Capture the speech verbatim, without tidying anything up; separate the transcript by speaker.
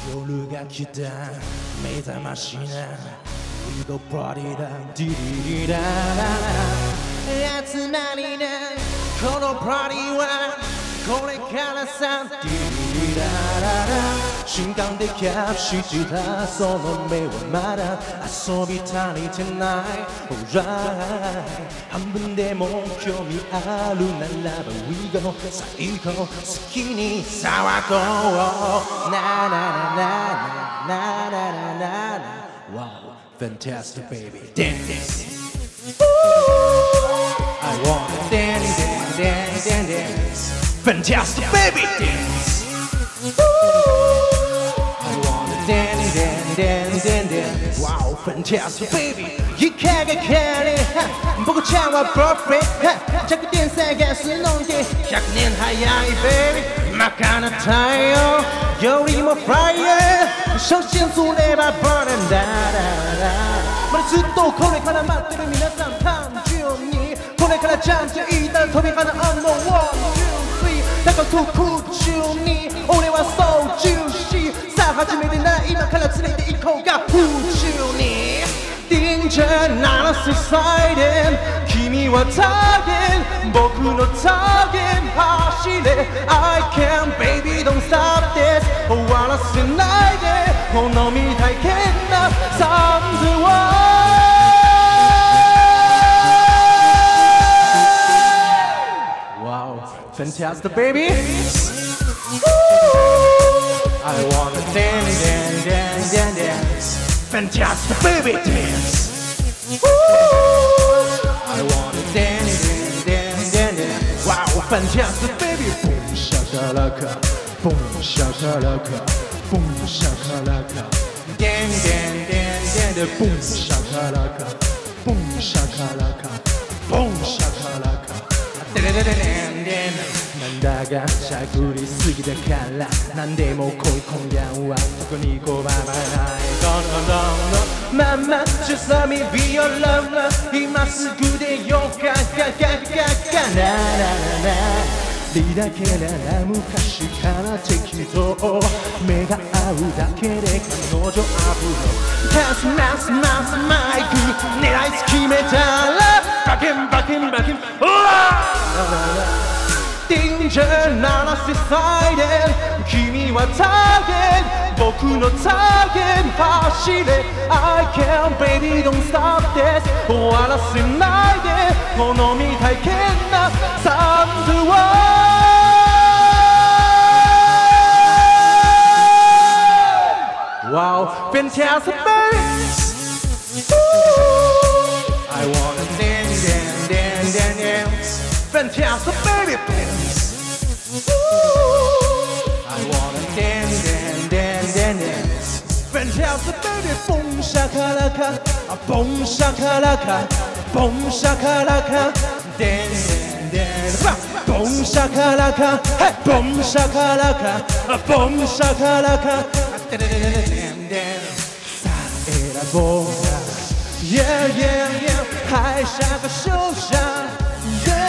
Speaker 1: 夜が来た目覚ましなWe go party だディリリラララ集まりなこのパーティーはこれからさディリリラララ瞬間でキャッチしたその目はまだ遊び足りてない Alright 半分でも興味あるならば We go 最高好きに騒ごうななななななななな Wow fantastic baby dance I wanna dance dance dance dance dance fantastic baby dance I wanna dance dance dance dance dance Wow fantastic baby You can't get carried 보고 차와 perfect 자꾸 뛴 세게 쓰는데 백 년 하야이 baby 막가나 타요 요리 뭐 fire 初心そればバレンダまだずっとこれから待ってる皆さん単純にこれからちゃんと言いたら飛び花あんのワン、ツー、スリーだから空中に俺はそう重視さあ初めてな今から連れて行こうが宇宙にDanger not subsiding 君はターゲン僕のターゲン走れ I can baby don't stop this 終わらせないでこの未体験なサンズはWow fantastic baby I wanna dance dance dance dance dance Fantastic baby dance Woo! I wanna dance, dance, dance, dance, dance Wow, fantastic baby Boom shakalaka Boom shakalaka Boom shakalaka Dance, dance, dance, dance Boom shakalaka Boom shakalaka Boom shakalaka Dance, なんだがしゃくりすぎだから何でもこい今夜は特に拒まない No no no no Mama just let me be your lover 今すぐでよガガガガガななななリだけなら昔から適当目が合うだけで彼女アブロパスマスマスマイク狙い決めたらバケンバケンバケンうわDanger not subsiding 君はターゲン僕のターゲン走れ I can baby don't stop this 終わらせないでこの未体験なサンズはWow fantastic baby I wanna dance dance dance dance dance Fantastic baby dance I wanna dance dance dance dance dance Fantastic baby boom shakalaka boom shakalaka boom shakalaka dance dance boom shakalaka boom shakalaka boom shakalaka dance さあ選ぼう Yeah yeah yeah 敗者が勝者